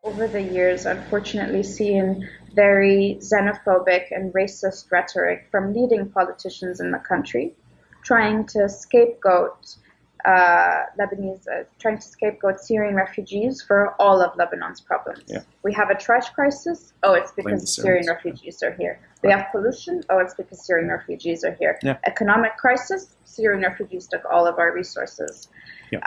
over the years, unfortunately, seen very xenophobic and racist rhetoric from leading politicians in the country, trying to scapegoat trying to scapegoat Syrian refugees for all of Lebanon's problems. Yeah. We have a trash crisis. Oh, it's Blame because the Syrian Syrians. refugees are here. We have pollution. Oh, it's because Syrian refugees are here. Yeah. Economic crisis. Syrian refugees took all of our resources. Yeah.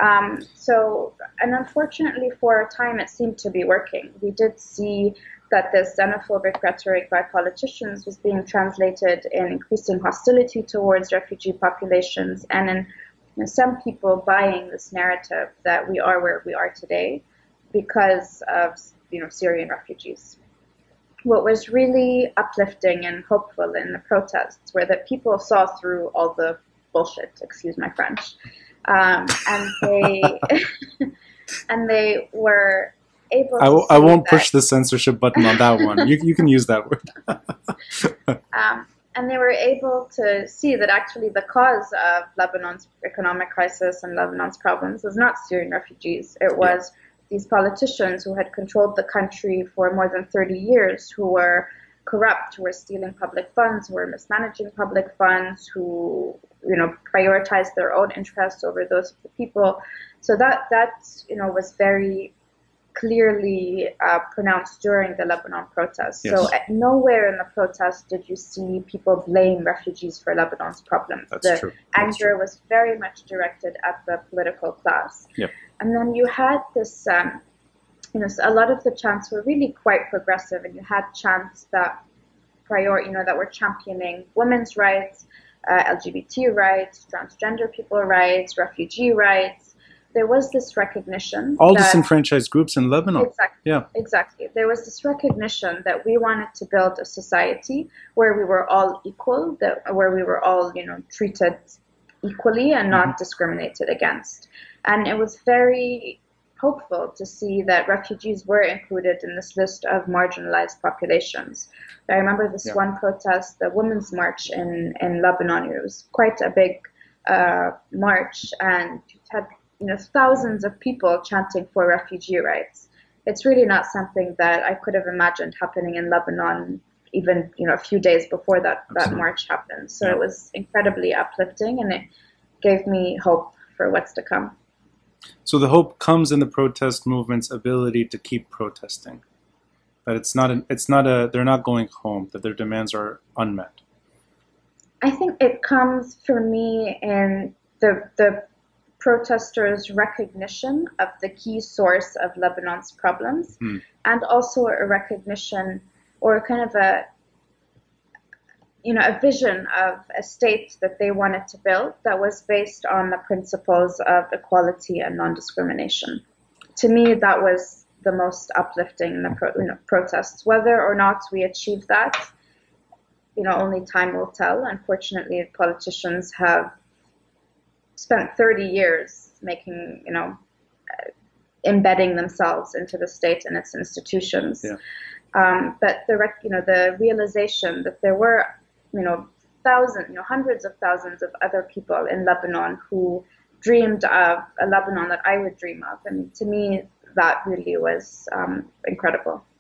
And unfortunately, for a time, it seemed to be working. We did see that this xenophobic rhetoric by politicians was being translated in increasing hostility towards refugee populations and in some people buying this narrative that we are where we are today because of Syrian refugees. What was really uplifting and hopeful in the protests were that people saw through all the bullshit, excuse my French, and they and they were able to I won't see push the censorship button on that one. You can use that word. And they were able to see that actually the cause of Lebanon's economic crisis and Lebanon's problems was not Syrian refugees. It was these politicians who had controlled the country for more than 30 years, who were corrupt, who were stealing public funds, who were mismanaging public funds, who prioritized their own interests over those of the people. So that was very clearly pronounced during the Lebanon protests. Yes. So nowhere in the protests did you see people blame refugees for Lebanon's problems. That's true. Anger was very much directed at the political class. Yep. And then you had this, a lot of the chants were really quite progressive, and you had chants that that were championing women's rights, LGBT rights, transgender people rights, refugee rights. There was this recognition. All disenfranchised groups in Lebanon. Exactly. Yeah. Exactly. There was this recognition that we wanted to build a society where we were all equal, where we were all, treated equally and not discriminated against. And it was very hopeful to see that refugees were included in this list of marginalized populations. I remember this one protest, the Women's March in Lebanon. It was quite a big march, and it had thousands of people chanting for refugee rights. It's really not something that I could have imagined happening in Lebanon even a few days before that march happened. So it was incredibly uplifting, and it gave me hope for what's to come. So the hope comes in the protest movement's ability to keep protesting. That they're not going home, that their demands are unmet. I think it comes for me in the protesters' recognition of the key source of Lebanon's problems, and also a recognition or kind of a vision of a state that they wanted to build that was based on the principles of equality and non-discrimination. To me, that was the most uplifting in the protests. Whether or not we achieve that, only time will tell. Unfortunately, politicians have spent 30 years making, embedding themselves into the state and its institutions. Yeah. But the realization that there were, hundreds of thousands of other people in Lebanon who dreamed of a Lebanon that I would dream of. And to me, that really was incredible.